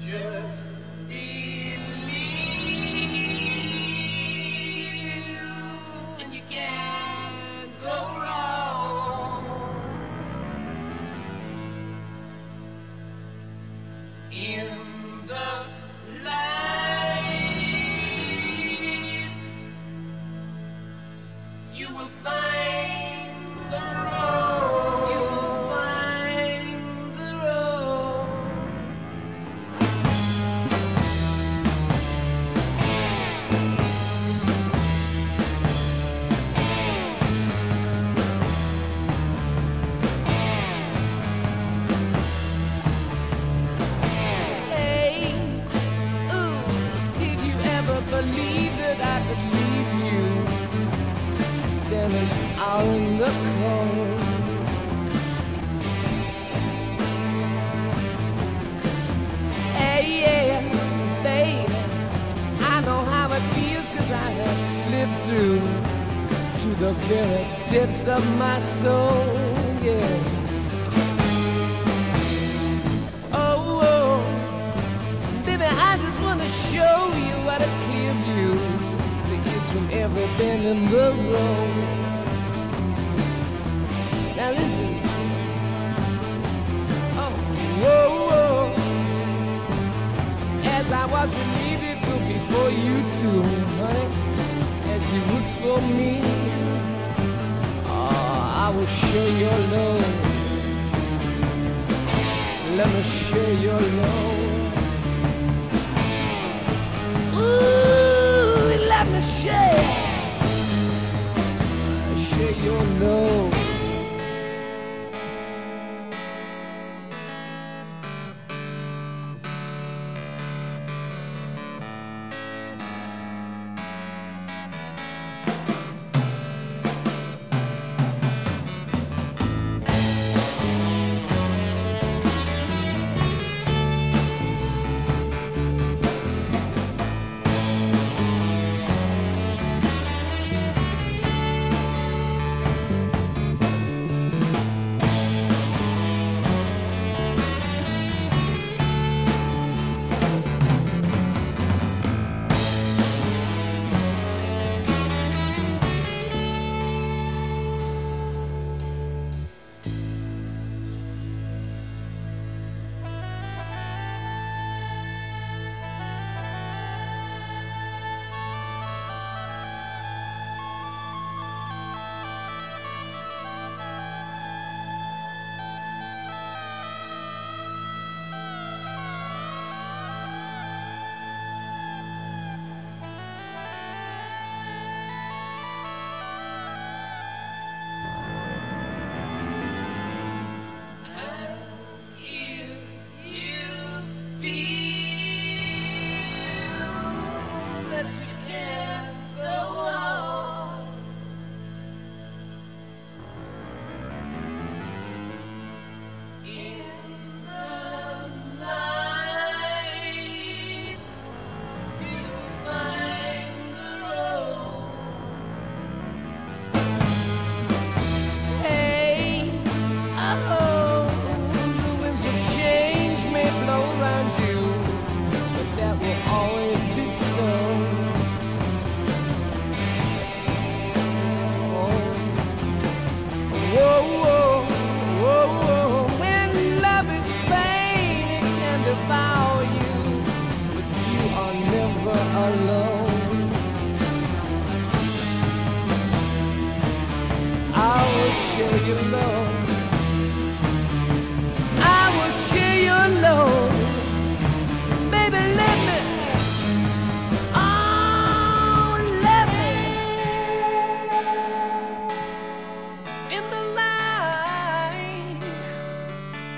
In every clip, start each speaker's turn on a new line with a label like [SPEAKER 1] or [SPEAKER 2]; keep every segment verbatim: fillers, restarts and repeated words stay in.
[SPEAKER 1] Just believe, and you can't go wrong in the light. You will find the road. You will find the road. Hey, ooh, did you ever believe that I could leave you standing out in the cold? Hey, yeah, baby, I know how it feels, 'cause I have slipped through to the very depths of my soul, yeah. Oh, oh, baby, I just want to show you what a clear view there is from every bend in the road. Now listen. Oh, whoa, whoa. As I was relieved it would be for you too, honey, as you would for me. Oh, I will share your love. Let me share your love. Ooh, let me share, share your love.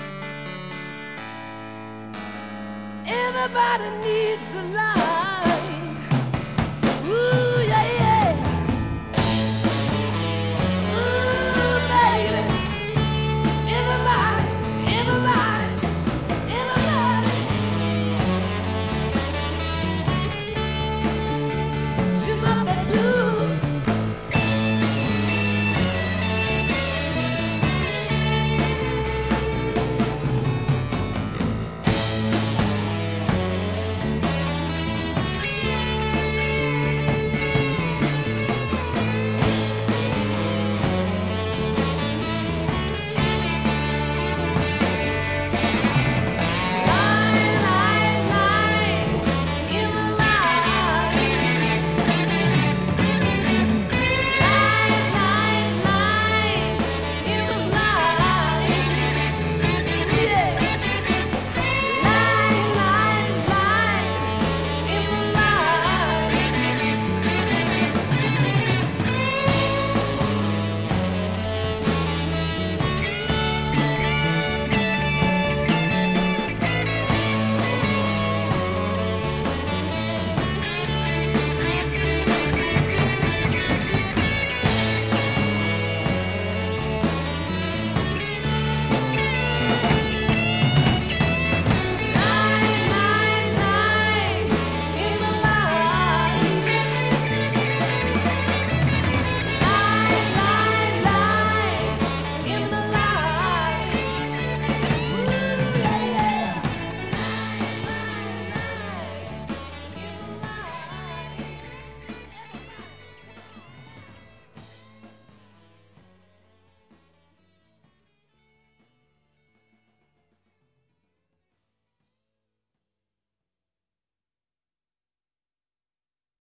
[SPEAKER 1] Everybody needs a light.